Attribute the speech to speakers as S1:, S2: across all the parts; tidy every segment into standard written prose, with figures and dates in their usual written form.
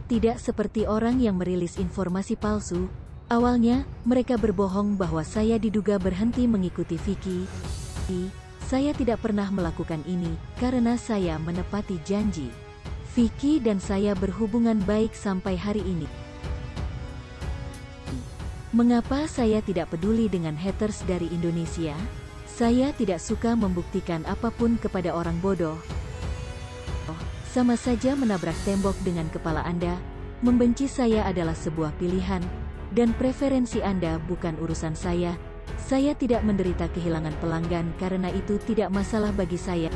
S1: Tidak seperti orang yang merilis informasi palsu. Awalnya, mereka berbohong bahwa saya diduga berhenti mengikuti Vicky. Saya tidak pernah melakukan ini, karena saya menepati janji. Vicky dan saya berhubungan baik sampai hari ini. Mengapa saya tidak peduli dengan haters dari Indonesia? Saya tidak suka membuktikan apapun kepada orang bodoh. Sama saja menabrak tembok dengan kepala Anda. Membenci saya adalah sebuah pilihan, dan preferensi Anda bukan urusan saya. Saya tidak menderita kehilangan pelanggan karena itu tidak masalah bagi saya.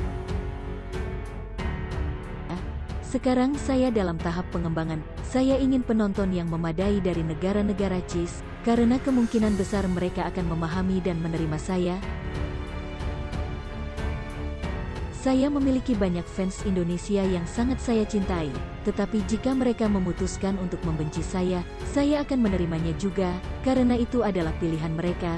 S1: Sekarang saya dalam tahap pengembangan. Saya ingin penonton yang memadai dari negara-negara CIS, karena kemungkinan besar mereka akan memahami dan menerima saya. Saya memiliki banyak fans Indonesia yang sangat saya cintai, tetapi jika mereka memutuskan untuk membenci saya akan menerimanya juga, karena itu adalah pilihan mereka.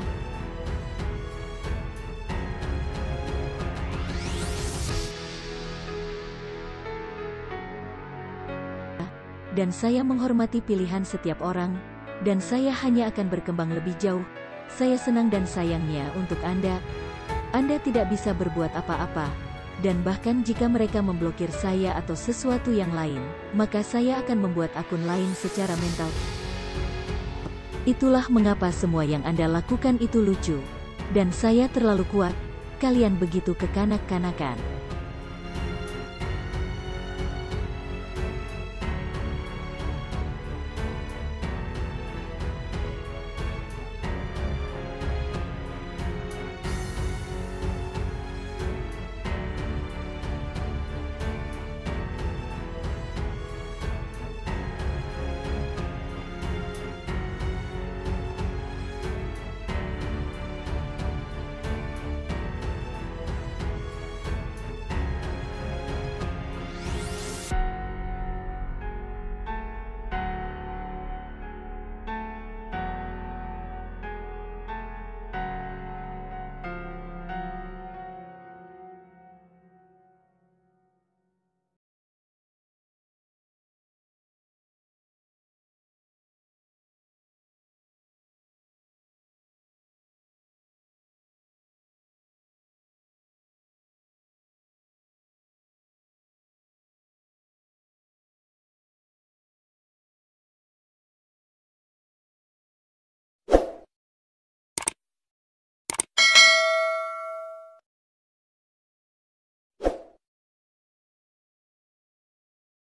S1: Dan saya menghormati pilihan setiap orang, dan saya hanya akan berkembang lebih jauh. Saya senang dan sayangnya untuk Anda tidak bisa berbuat apa-apa. Dan bahkan jika mereka memblokir saya atau sesuatu yang lain, maka saya akan membuat akun lain secara mental. Itulah mengapa semua yang Anda lakukan itu lucu. Dan saya terlalu kuat. Kalian begitu kekanak-kanakan.